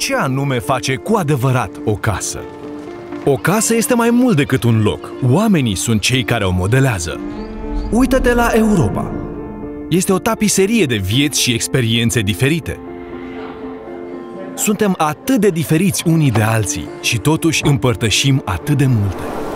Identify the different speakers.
Speaker 1: ce anume face cu adevărat o casă? O casă este mai mult decât un loc. Oamenii sunt cei care o modelează. Uită-te la Europa. Este o tapiserie de vieți și experiențe diferite. Suntem atât de diferiți unii de alții și totuși împărtășim atât de multe.